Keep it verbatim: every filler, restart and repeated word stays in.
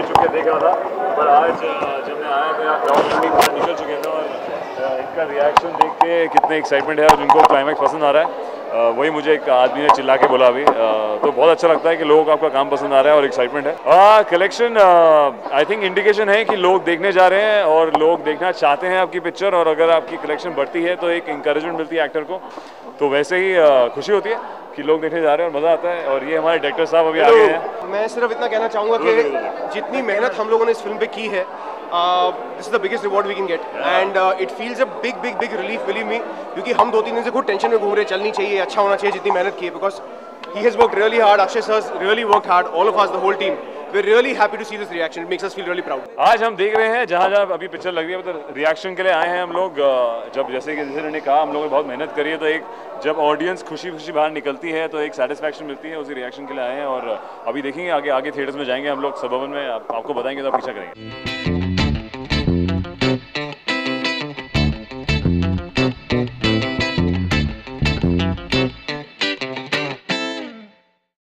के चुके देख रहा था, पर आज जब मैं आया मेरा क्राउड फंडिंग बाहर निकल चुके थे और इनका रिएक्शन देख के कितने एक्साइटमेंट है और इनको क्लाइमैक्स पसंद आ रहा है। Uh, वही मुझे एक आदमी ने चिल्ला के बोला अभी, uh, तो बहुत अच्छा लगता है कि लोगों को आपका काम पसंद आ रहा है और एक्साइटमेंट है। कलेक्शन आई थिंक इंडिकेशन है कि लोग देखने जा रहे हैं और लोग देखना चाहते हैं आपकी पिक्चर, और अगर आपकी कलेक्शन बढ़ती है तो एक इंकरेजमेंट मिलती है एक्टर को, तो वैसे ही uh, खुशी होती है कि लोग देखने जा रहे हैं और मज़ा आता है। और ये हमारे डायरेक्टर साहब अभी आगे हैं। मैं सिर्फ इतना कहना चाहूँगा कि जितनी मेहनत हम लोगों ने इस फिल्म पे की है, this is the biggest reward we can get, and it feels a big big big relief, believe me, क्योंकि हम दो तीन दिन से खुद टेंशन में घूम रहे, चलनी चाहिए, अच्छा होना चाहिए जितनी मेहनत की है, because he has worked really hard, Akshay sir really worked hard, all of us the whole team, we are really happy to see this reaction, it makes us feel really proud. आज हम देख रहे हैं जहाँ जहाँ अभी पिक्चर लग रही है, मतलब रिएक्शन के लिए आए हैं हम लोग। जब जैसे कि जैसे उन्होंने कहा हम लोगों ने बहुत मेहनत करी है, तो एक जब ऑडियंस खुशी खुशी बाहर निकलती है तो एक सेटिस्फैक्शन मिलती है, उसी रिएक्शन के लिए आए हैं। और अभी देखेंगे आगे आगे थिएटर्स में जाएंगे हम लोग सबवन में, आप, आपको बताएंगे तो आप पीछा करेंगे।